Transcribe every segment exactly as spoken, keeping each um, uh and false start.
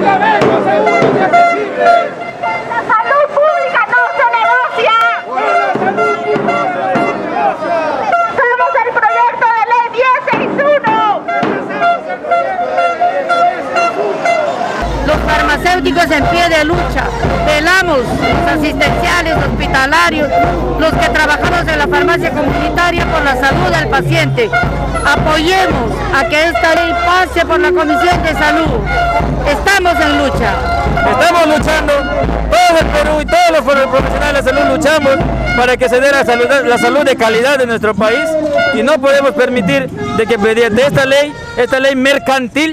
medicamentos seguros y accesibles. La salud pública no se negocia. Por la salud pública no se negocia. Somos el proyecto de ley diez sesenta y uno. Hacemos el proyecto de ley diez sesenta y uno. Los farmacéuticos en pie de lucha, velamos, los asistenciales, hospitalarios, los que trabajamos en la farmacia comunitaria por la salud del paciente. Apoyemos a que esta ley pase por la Comisión de Salud. Estamos en lucha. Estamos luchando, todo el Perú y todos los profesionales de la salud luchamos para que se dé la salud, la salud de calidad de nuestro país, y no podemos permitir de que mediante esta ley, esta ley mercantil,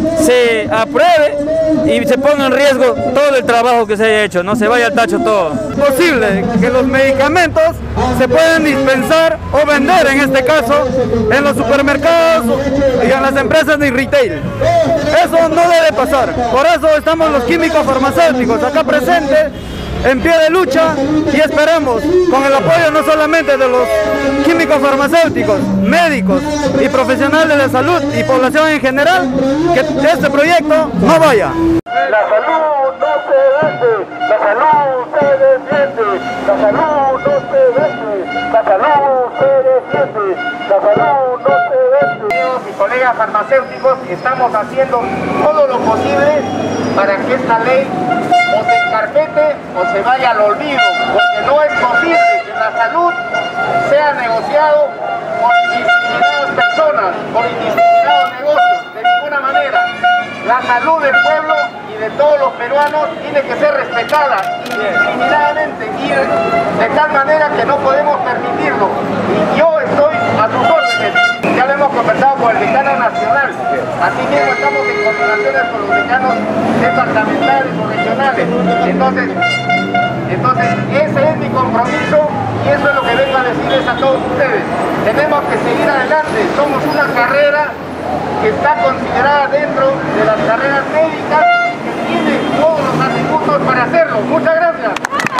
se apruebe y se ponga en riesgo todo el trabajo que se haya hecho, no se vaya al tacho todo. Es posible que los medicamentos se pueden dispensar o vender, en este caso, en los supermercados y en las empresas de retail. Eso no debe pasar, por eso estamos los químicos farmacéuticos acá presentes, en pie de lucha, y esperamos, con el apoyo no solamente de los químicos farmacéuticos, médicos y profesionales de salud y población en general, que este proyecto no vaya. La salud no se vende, la salud se defiende, la salud no se vende, la salud se defiende, la salud no se vende. Mis colegas farmacéuticos estamos haciendo todo lo posible para que esta ley o se encarpete o se vaya al olvido, porque no es posible que la salud sea negociado por indiscriminadas personas, por indiscriminados negocios, de ninguna manera. La salud del pueblo y de todos los peruanos tiene que ser respetada indiscriminadamente y de tal manera que no podemos permitirlo. Y yo estoy a sus órdenes. Ya lo hemos conversado con el decano nacional. Asimismo estamos en coordinaciones con los decanos departamentales o regionales. Entonces, entonces ese es mi compromiso y eso es lo que vengo a decirles a todos ustedes. Tenemos que seguir adelante. Somos una carrera que está considerada dentro de las carreras médicas y que tiene todos los atributos para hacerlo. Muchas gracias.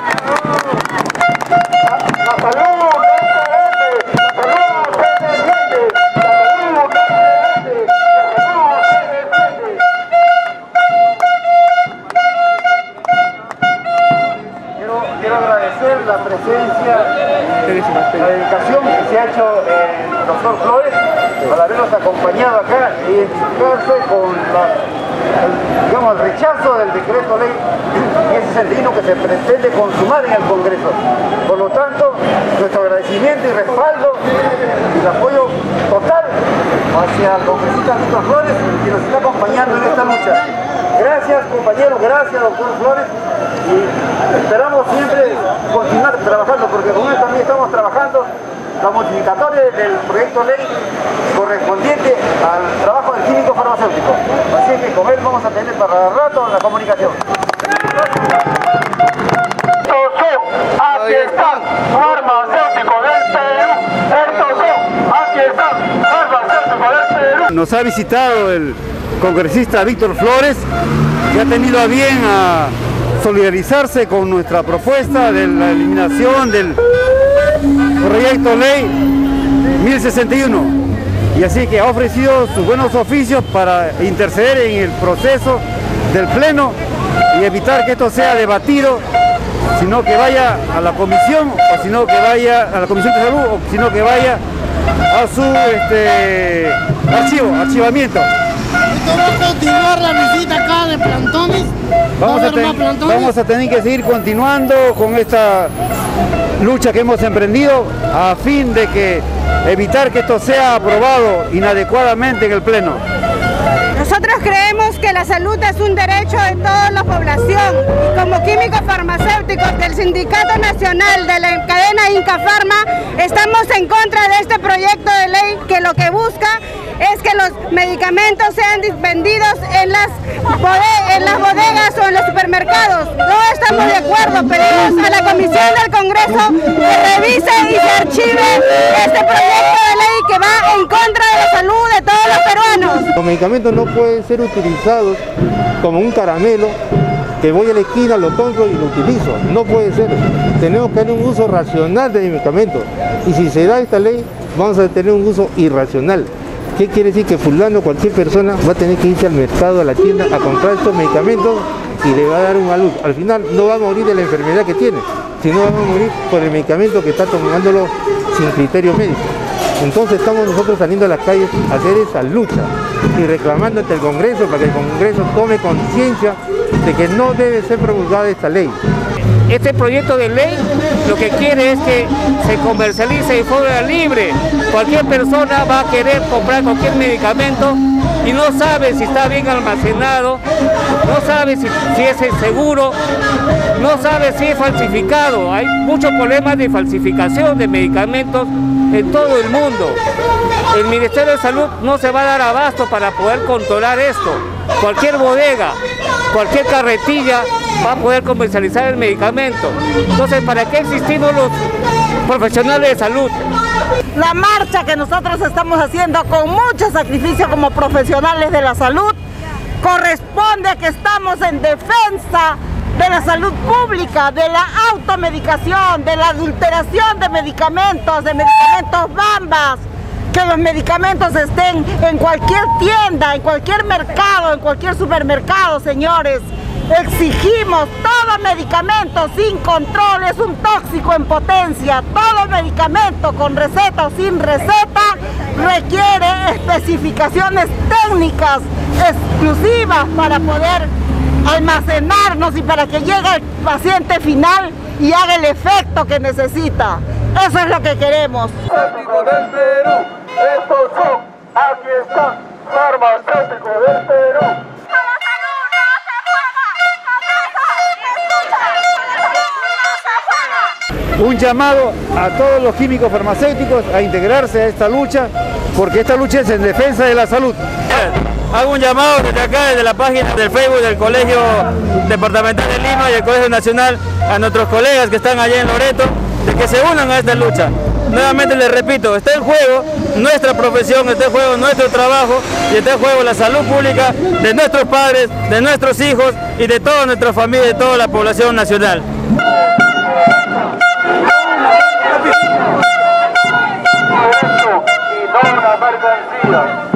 La salud no se vende, la salud se defiende, la salud no se vende, la salud se defiende. Quiero, quiero agradecer la presencia, la dedicación que se ha hecho el doctor Flores al habernos acompañado acá e identificarse con la, el, digamos, el rechazo del decreto ley diez sesenta y uno que se pretende consumar en el Congreso. Por lo tanto, nuestro agradecimiento y respaldo y el apoyo total hacia el congresista Víctor Flores, que nos está acompañando en esta lucha. Gracias, compañeros, gracias, doctor Flores, y esperamos siempre continuar trabajando, porque con él también estamos trabajando la modificatoria del proyecto ley correspondiente al trabajo del químico farmacéutico. Así que con él vamos a tener para rato la comunicación. Aquí están, farmacéuticos del Perú. Estos son, aquí están, farmacéuticos del Perú. Nos ha visitado el congresista Víctor Flores, que ha tenido a bien a solidarizarse con nuestra propuesta de la eliminación del proyecto ley mil sesenta y uno, y así que ha ofrecido sus buenos oficios para interceder en el proceso del pleno y evitar que esto sea debatido, sino que vaya a la comisión, o sino que vaya a la Comisión de Salud, o sino que vaya a su este, archivo, archivamiento. ¿Esto va a continuar la visita acá de plantones? Vamos a, ten, vamos a tener que seguir continuando con esta lucha que hemos emprendido a fin de que evitar que esto sea aprobado inadecuadamente en el Pleno. Nosotros creemos que la salud es un derecho de toda la población y como químicos farmacéuticos del Sindicato Nacional de la cadena Inca Pharma estamos en contra de este proyecto de ley que lo que busca es que los medicamentos sean vendidos en las, en las bodegas o en los supermercados. No estamos de acuerdo, pedimos a la Comisión del Congreso que revise y se archive este proyecto de ley que va en contra de la salud de todos los peruanos. Los medicamentos no pueden ser utilizados como un caramelo que voy a la esquina, lo compro y lo utilizo. No puede ser. Tenemos que tener un uso racional de medicamentos. Y si se da esta ley, vamos a tener un uso irracional. ¿Qué quiere decir? Que fulano, cualquier persona va a tener que irse al mercado, a la tienda, a comprar estos medicamentos y le va a dar una luz. Al final no va a morir de la enfermedad que tiene, sino va a morir por el medicamento que está tomándolo sin criterio médico. Entonces estamos nosotros saliendo a las calles a hacer esa lucha y reclamando ante el Congreso para que el Congreso tome conciencia de que no debe ser promulgada esta ley. Este proyecto de ley lo que quiere es que se comercialice de forma libre. Cualquier persona va a querer comprar cualquier medicamento y no sabe si está bien almacenado, no sabe si, si es seguro, no sabe si es falsificado. Hay muchos problemas de falsificación de medicamentos en todo el mundo. El Ministerio de Salud no se va a dar abasto para poder controlar esto. Cualquier bodega, cualquier carretilla va a poder comercializar el medicamento. Entonces, ¿para qué existimos los profesionales de salud? La marcha que nosotros estamos haciendo con mucho sacrificio como profesionales de la salud corresponde a que estamos en defensa de la salud pública, de la automedicación, de la adulteración de medicamentos, de medicamentos bambas, que los medicamentos estén en cualquier tienda, en cualquier mercado, en cualquier supermercado, señores. Exigimos todo medicamento sin control, es un tóxico en potencia. Todo medicamento con receta o sin receta requiere especificaciones técnicas exclusivas para poder almacenarnos y para que llegue al paciente final y haga el efecto que necesita. Eso es lo que queremos. Farmacéutico del Perú, estos son, aquí están, farmacéuticos del Perú. Un llamado a todos los químicos farmacéuticos a integrarse a esta lucha, porque esta lucha es en defensa de la salud. Hago un llamado desde acá, desde la página del Facebook del Colegio Departamental de Lima y el Colegio Nacional, a nuestros colegas que están allá en Loreto, de que se unan a esta lucha. Nuevamente les repito, está en juego nuestra profesión, está en juego nuestro trabajo y está en juego la salud pública de nuestros padres, de nuestros hijos y de toda nuestra familia, de toda la población nacional. Y no una mercancía.